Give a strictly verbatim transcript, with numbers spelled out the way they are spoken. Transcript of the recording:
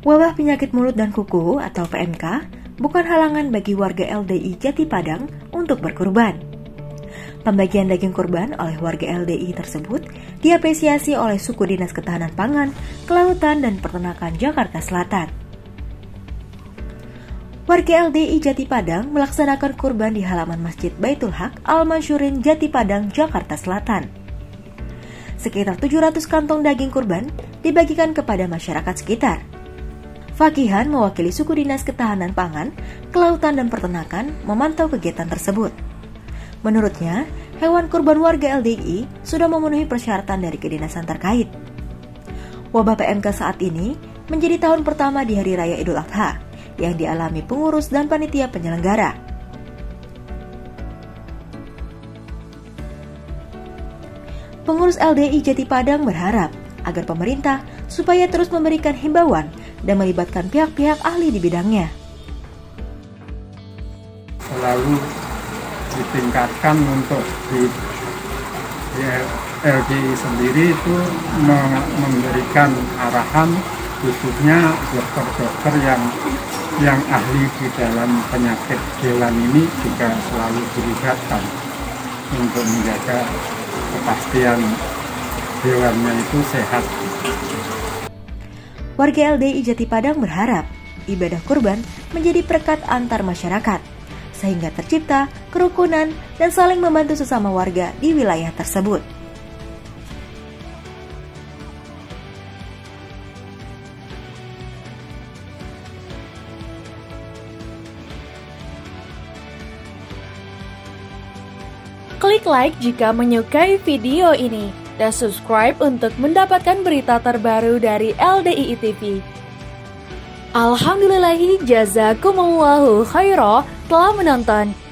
Wabah penyakit mulut dan kuku atau P M K bukan halangan bagi warga L D I Jati Padang untuk berkurban. Pembagian daging kurban oleh warga L D I tersebut diapresiasi oleh Suku Dinas Ketahanan Pangan, Kelautan, dan Peternakan Jakarta Selatan. Warga L D I Jati Padang melaksanakan kurban di halaman Masjid Baitul Haq Al-Manshurin Jati Padang, Jakarta Selatan. Sekitar tujuh ratus kantong daging kurban dibagikan kepada masyarakat sekitar. Fakihan mewakili Suku Dinas Ketahanan Pangan, Kelautan, dan Peternakan memantau kegiatan tersebut. Menurutnya, hewan kurban warga L D I sudah memenuhi persyaratan dari kedinasan terkait. Wabah P M K saat ini menjadi tahun pertama di Hari Raya Idul Adha yang dialami pengurus dan panitia penyelenggara. Pengurus L D I Jati Padang berharap agar pemerintah supaya terus memberikan himbauan dan melibatkan pihak-pihak ahli di bidangnya. Selalu ditingkatkan untuk di, di L D I sendiri itu memberikan arahan khususnya dokter-dokter yang yang ahli di dalam penyakit hewan ini juga selalu dilibatkan untuk menjaga kepastian hewannya itu sehat. Warga L D I Jati Padang berharap ibadah kurban menjadi perekat antar masyarakat, sehingga tercipta kerukunan dan saling membantu sesama warga di wilayah tersebut. Klik like jika menyukai video ini dan subscribe untuk mendapatkan berita terbaru dari L D I T V. Alhamdulillahi jazakumullahu khairah telah menonton.